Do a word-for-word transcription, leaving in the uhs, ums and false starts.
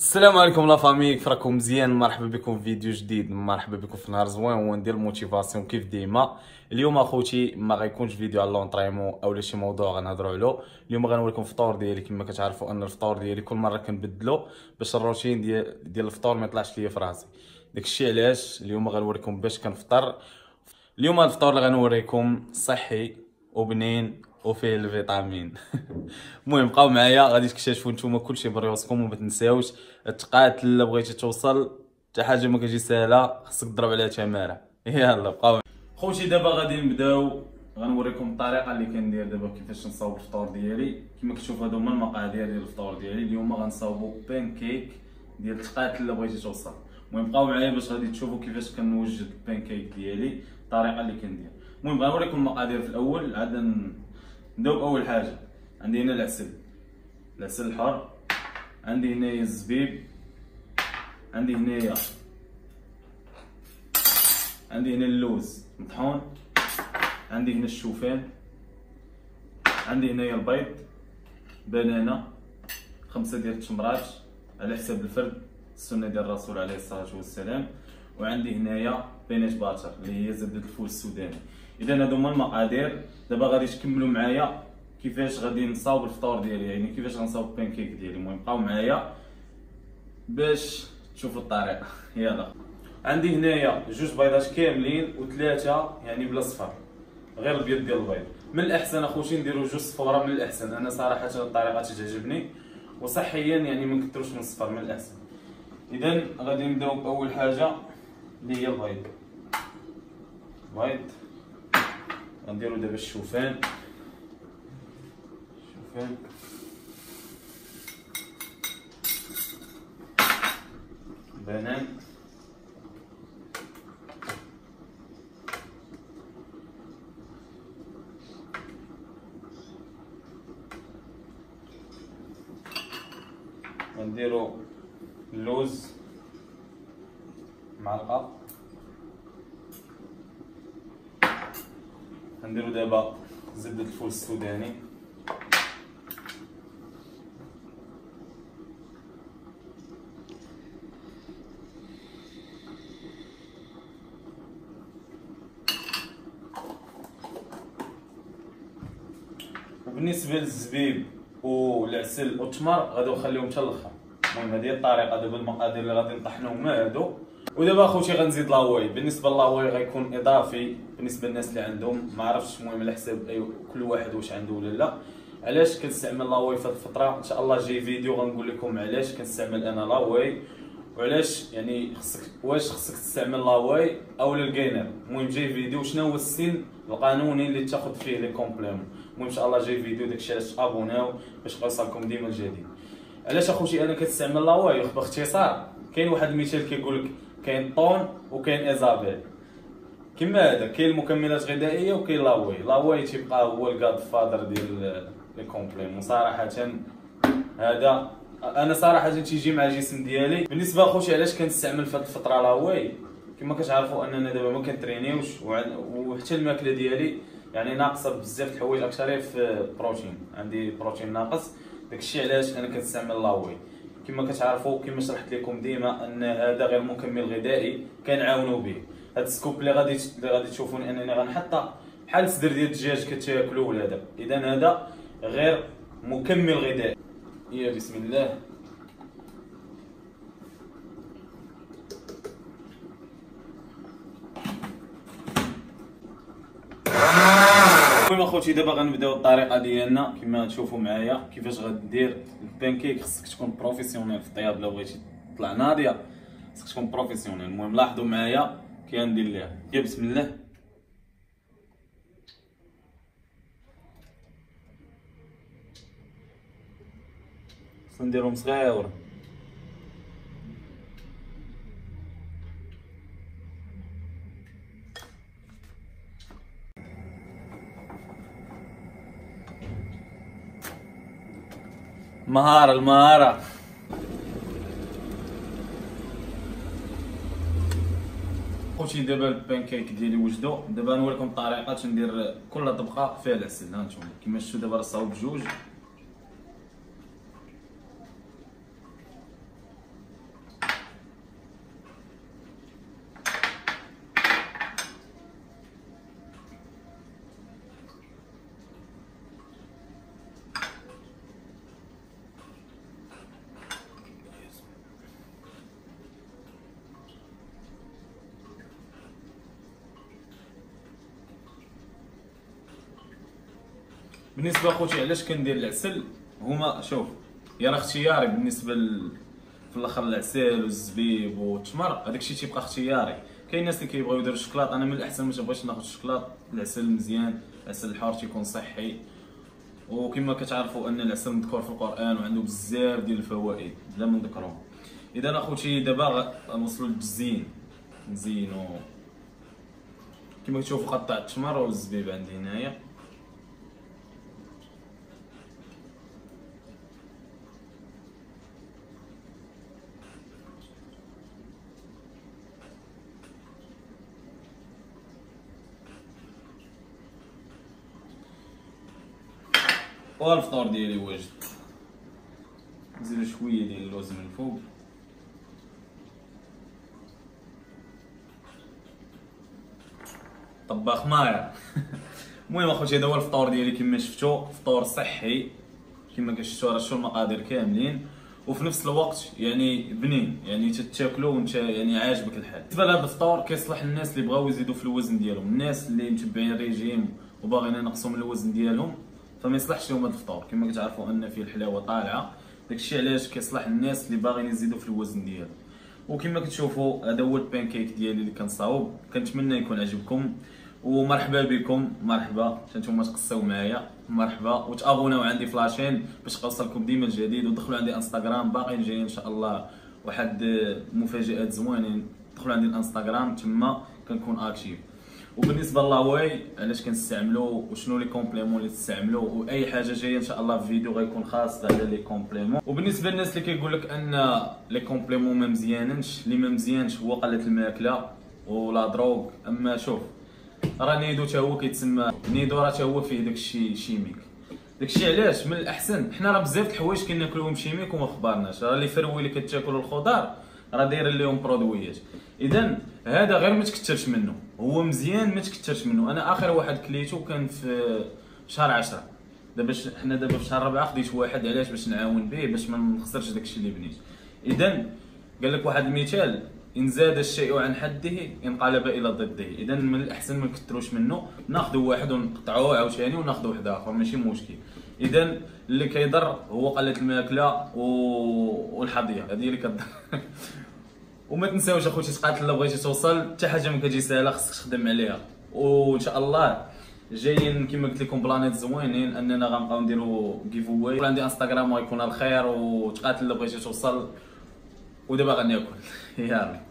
السلام عليكم لا فامي، كيف راكم؟ مزيان؟ مرحبا بكم في فيديو جديد، مرحبا بكم في نهار زوين هو ندير الموتيفاسيون كيف ديما. اليوم اخوتي ما غيكونش فيديو على لونطريمون اولا شي موضوع غنهضروا عليه. اليوم غنوريكم الفطور ديالي. كما كتعرفوا ان الفطور ديالي كل مره كنبدلو باش الروتين ديال ديال الفطور ما يطلعش ليا في راسي. داكشي علاش اليوم غنوريكم باش كنفطر. اليوم الفطور اللي غنوريكم صحي وبنين وفيه الفيتامين. المهم بقاو معايا غادي تكتشفوا نتوما كلشي براسكم، وما تنساوش تقاتل الا بغيتي توصل. حتى حاجه ما كتجي سهله، خصك تضرب عليها تماره. يلا بقاو خوتي. دابا غادي نبداو، غنوريكم الطريقه اللي كندير دابا كيفاش نصاوب الفطور ديالي. كما كتشوفوا هادو هما المقادير ديال الفطور ديالي. اليوم غنصاوبوا بان كيك ديال تقاتل الا بغيتي توصل. المهم بقاو معايا باش غادي تشوفوا كيفاش كنوجد البان كيك ديالي، الطريقه اللي كندير. المهم غنوريكم المقادير في الاول. عاد نبداو باول حاجه. عندي هنا العسل، العسل الحر، عندي هنايا الزبيب، عندي هنايا عندي هنا اللوز مطحون، عندي هنا الشوفان، عندي هنايا البيض، بنانه، خمسه ديال التمرات على حساب الفرد، السنه ديال الرسول عليه الصلاه والسلام، وعندي هنايا بينات باتر اللي هي زبده الفول السوداني. اذا هادو هما المقادير. دابا غادي تكملوا معايا كيفاش غادي نصاوب الفطور ديالي، يعني كيفاش غنصاوب البان كيك ديالي. المهم بقاو معايا باش تشوفوا الطريقه. يلا. عندي هنايا جوج بيضات كاملين وثلاثه يعني بلا صفر، غير البيض ديال البيض. من الاحسن اخوتي نديروا جوج صفوره، من الاحسن. انا صراحه الطريقه تعجبني وصحيا يعني ما نكثروش من الصفر، من الاحسن. اذا غادي نبداو باول حاجه اللي هي البيض. بيض غنديروا دابا الشوفان، شوفان بنان، غنديروا اللوز معلقه، غنديروا دابا زبده الفول السوداني، وبالنسبه للزبيب والعسل والتمر غادي نخليهم حتى الاخر. المهم هذه الطريقه. دابا المقادير اللي غادي نطحنهم هادو. ودابا اخوتي غنزيد لاواي. بالنسبه للاواي غيكون اضافي بالنسبه للناس اللي عندهم، ما عرفتش المهم على حساب اي كل واحد واش عنده ولا لا. علاش كنستعمل لاواي في هذه الفتره؟ ان شاء الله جاي فيديو غنقول لكم علاش كنستعمل انا لاواي، وعلاش يعني خصك واش خصك تستعمل لاواي او الكاينر. المهم جاي فيديو شنو هو السن القانوني اللي تاخذ فيه لي كومبليمون. المهم ان شاء الله جاي فيديو، داكشي علاش ابوناو باش يوصلكم ديما الجديد. علاش اخوتي انا كنستعمل لاواي؟ باختصار كاين واحد المثال كيقول لك كاين طون وكاين ايزابيل. كما هذا كاين المكملات الغذائيه وكاين لاواي. لاواي تيبقى هو الجاد فادر ديال لي كومبليمون صراحه. هذا انا صراحه تيجي مع الجسم ديالي. بالنسبه اخوتي علاش كنستعمل في هذه الفتره لاواي؟ كما كتعرفوا اننا دابا ما كنترينيوش، وحتى الماكله ديالي يعني ناقصه بزاف د الحوايج، اكثر في بروتين، عندي بروتين ناقص. داكشي علاش انا كنستعمل لاواي. كما كتعرفوا كما شرحت لكم ديما ان هذا غير مكمل غذائي كنعاونوا به. هاد السكوب اللي غادي اللي غادي تشوفون انني غنحطها بحال الصدر ديال الدجاج كتاكلوا ولا هذا. اذا هذا غير مكمل غذائي. يا بسم الله. المهم اخوتي دابا غنبداو الطريقه ديالنا. كما تشوفوا معايا كيفاش غدير البان كيك. خصك تكون بروفيسيونيل في الطياب الا بغيتي تطلع ناضيه، خصك تكون بروفيسيونيل. المهم لاحظوا معايا كي غندير ليها. يا بسم الله. خصنا نديرهم صغيور. مهارة المهارة. خوتي دابا البان كيك ديالي وجدوا. دابا نوريكم الطريقه تندير كل طبقه فيها العسل. ها نتوما كما شفتوا دابا راه صاوب بجوج. بالنسبه اخوتي علاش كندير العسل، هما شوف يا راه اختياري بالنسبه ل... في الاخر العسل والزبيب والتمر، هذاك الشيء تيبقى اختياري. كاين الناس اللي كيبغيو يديروا الشكلاط، انا من الاحسن ما تبغيش ناخذ الشكلاط، العسل مزيان، العسل الحار تيكون صحي، وكما كتعرفوا ان العسل مذكور في القران وعنده بزاف ديال الفوائد بلا ما نذكرهم. اذا اخوتي دابا غنوصلوا للتزيين، نزينوا كما كتشوفوا قطع التمر والزبيب عندي هنايا. والفطور ديالي واجد، نزيدو شويه ديال اللوز من الفوق. طباخ مايا. المهم اخوتي هذا هو الفطور ديالي كما شفتوا، فطور صحي كما كشفتوا، راه شفتوا المقادير كاملين، وفي نفس الوقت يعني بنين، يعني تتاكلوا وانت يعني عاجبك الحال. بالنسبه لهذا الفطور كيصلح الناس اللي بغاو يزيدوا في الوزن ديالهم، الناس اللي متبعين الريجيم وباغيين ينقصوا من الوزن ديالهم فما يصلحش لهم هذا الفطور. كما كتعرفوا ان فيه الحلاوه طالعه، داكشي علاش كيصلح الناس اللي باغيين يزيدوا في الوزن ديالهم. وكما كتشوفوا هذا هو البانكيك ديالي اللي كنصاوب، كنتمنى يكون عجبكم ومرحبا بكم. مرحبا نتوما تقصاو معايا، مرحبا وتابوناو عندي في لاشين باش توصلكم ديما الجديد، ودخلوا عندي انستغرام باقيين جايين ان شاء الله واحد مفاجات زوينين، دخلوا عندي الانستغرام تما كنكون اكتيف. وبالنسبه للاواي علاش كنستعملو وشنو لي كومبليمون اللي تستعملو واي حاجه جايه ان شاء الله في فيديو غيكون خاص على لي كومبليمون. وبالنسبه للناس اللي كيقول لك ان لي كومبليمون ما مزيانينش، اللي ما مزيانش هو قله الماكله ولا دروغ. اما شوف راه نيدو حتى هو كيتسمى نيدو، راه حتى هو فيه داكشي شيميك. داكشي علاش من الاحسن حنا راه بزاف د الحوايج كناكلوهم شيميك وما خبرناش، راه لي فروي اللي كتاكلوا الخضار راه دايرين لهم برودويات. اذا هذا غير ما تكثرش منه، هو مزيان ما تكثرش منه. انا اخر واحد كليتو كان في شهر عشرة، دابا حنا دابا في شهر ربعة خديت واحد علاش باش نعاون به باش ما نخسرش داكشي اللي بنيت. اذا قال لك واحد المثال، ان زاد الشيء عن حده انقلب الى ضده. اذا من الاحسن ما نكثروش منه، ناخذوا واحد ونقطعوه عاوتاني وناخذوا واحد اخر ماشي مشكل. اذا اللي كيضر هو قله الماكله و... والحظيه، هذه اللي كضر. وما تنساوش اخوتي تقاتل الا بغيتي توصل، حتى حاجه ما كتجي ساهله خصك تخدم عليها. وان شاء الله جايين كما قلت لكم بلانيت زوينين، اننا غنبقاو نديروا جيف اواي. عندي انستغرام ويكون الخير، وتقاتل الا بغيتي توصل. ودابا غناكل. يلا